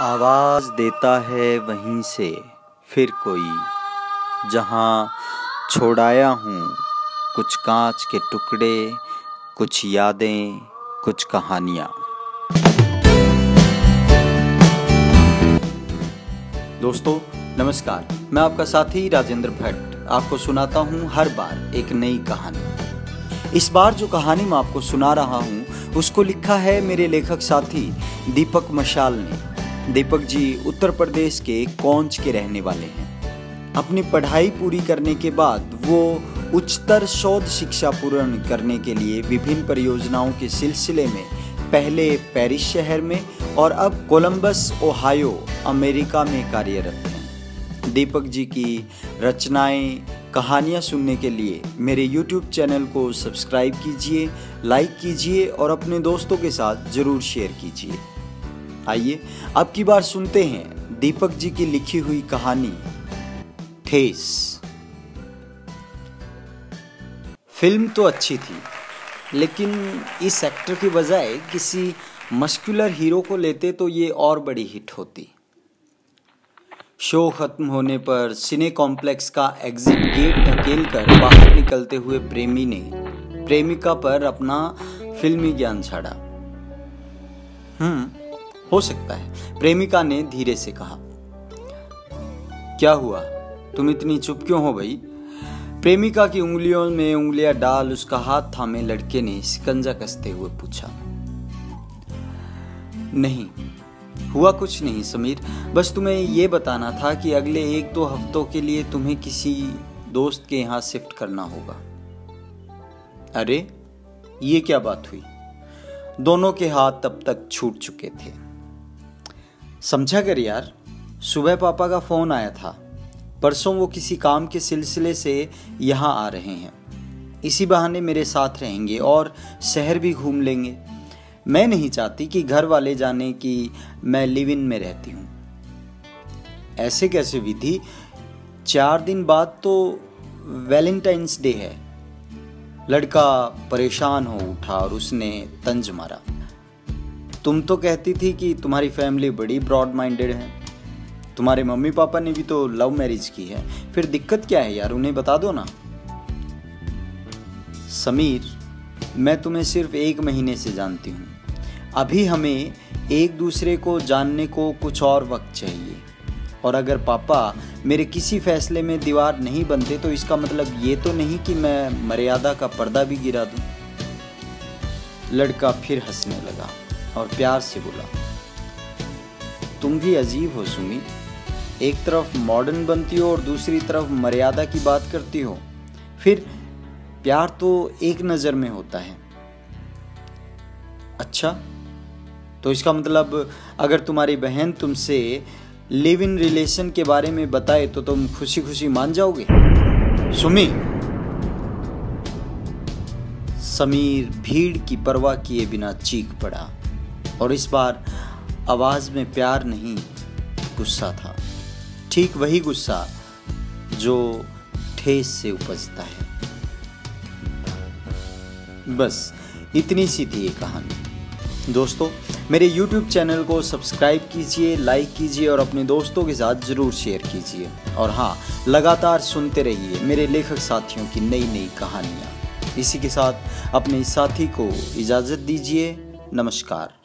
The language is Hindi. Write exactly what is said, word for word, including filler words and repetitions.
आवाज़ देता है वहीं से फिर कोई, जहाँ छोड़ाया हूँ कुछ कांच के टुकड़े, कुछ यादें, कुछ कहानियाँ। दोस्तों नमस्कार, मैं आपका साथी राजेंद्र भट्ट आपको सुनाता हूँ हर बार एक नई कहानी। इस बार जो कहानी मैं आपको सुना रहा हूँ उसको लिखा है मेरे लेखक साथी दीपक मशाल ने। दीपक जी उत्तर प्रदेश के कौंच के रहने वाले हैं। अपनी पढ़ाई पूरी करने के बाद वो उच्चतर शोध शिक्षा पूर्ण करने के लिए विभिन्न परियोजनाओं के सिलसिले में पहले पेरिस शहर में और अब कोलंबस ओहायो अमेरिका में कार्यरत हैं। दीपक जी की रचनाएं, कहानियां सुनने के लिए मेरे यूट्यूब चैनल को सब्सक्राइब कीजिए, लाइक कीजिए और अपने दोस्तों के साथ ज़रूर शेयर कीजिए। आइए अब की बार सुनते हैं दीपक जी की लिखी हुई कहानी ठेस। फिल्म तो अच्छी थी, लेकिन इस एक्टर की बजाय किसी मस्कुलर हीरो को लेते तो ये और बड़ी हिट होती। शो खत्म होने पर सिने कॉम्प्लेक्स का एग्जिट गेट ढकेल कर बाहर निकलते हुए प्रेमी ने प्रेमिका पर अपना फिल्मी ज्ञान झाड़ा। हम्म हो सकता है, प्रेमिका ने धीरे से कहा। क्या हुआ, तुम इतनी चुप क्यों हो भाई? प्रेमिका की उंगलियों में उंगलियां डाल उसका हाथ थामे लड़के ने शिकंजा कसते हुए पूछा। नहीं हुआ कुछ नहीं समीर, बस तुम्हें ये बताना था कि अगले एक दो हफ्तों के लिए तुम्हें किसी दोस्त के यहाँ शिफ्ट करना होगा। अरे ये क्या बात हुई? दोनों के हाथ तब तक छूट चुके थे। समझा कर यार, सुबह पापा का फोन आया था। परसों वो किसी काम के सिलसिले से यहाँ आ रहे हैं। इसी बहाने मेरे साथ रहेंगे और शहर भी घूम लेंगे। मैं नहीं चाहती कि घर वाले जाने कि मैं लिव इन में रहती हूँ। ऐसे कैसे विधि? चार दिन बाद तो वैलेंटाइंस डे है। लड़का परेशान हो उठा और उसने तंज मारा। तुम तो कहती थी कि तुम्हारी फैमिली बड़ी ब्रॉड माइंडेड है। तुम्हारे मम्मी पापा ने भी तो लव मैरिज की है, फिर दिक्कत क्या है यार, उन्हें बता दो ना। समीर, मैं तुम्हें सिर्फ एक महीने से जानती हूँ। अभी हमें एक दूसरे को जानने को कुछ और वक्त चाहिए। और अगर पापा मेरे किसी फैसले में दीवार नहीं बनते तो इसका मतलब ये तो नहीं कि मैं मर्यादा का पर्दा भी गिरा दूं। लड़का फिर हंसने लगा और प्यार से बोला, तुम भी अजीब हो सुमी। एक तरफ मॉडर्न बनती हो और दूसरी तरफ मर्यादा की बात करती हो। फिर प्यार तो एक नज़र में होता है। अच्छा, तो इसका मतलब अगर तुम्हारी बहन तुमसे लिव इन रिलेशन के बारे में बताए तो तुम खुशी खुशी मान जाओगे? सुमी। समीर भीड़ की परवाह किए बिना चीख पड़ा और इस बार आवाज में प्यार नहीं, गुस्सा था। ठीक वही गुस्सा जो ठेस से उपजता है। बस इतनी सी थी ये कहानी। दोस्तों मेरे यूट्यूब चैनल को सब्सक्राइब कीजिए, लाइक कीजिए और अपने दोस्तों के साथ ज़रूर शेयर कीजिए। और हाँ, लगातार सुनते रहिए मेरे लेखक साथियों की नई नई कहानियाँ। इसी के साथ अपने साथी को इजाज़त दीजिए। नमस्कार।